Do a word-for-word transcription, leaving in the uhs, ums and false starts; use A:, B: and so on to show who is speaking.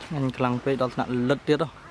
A: anh làm về đó là lật tiết đâu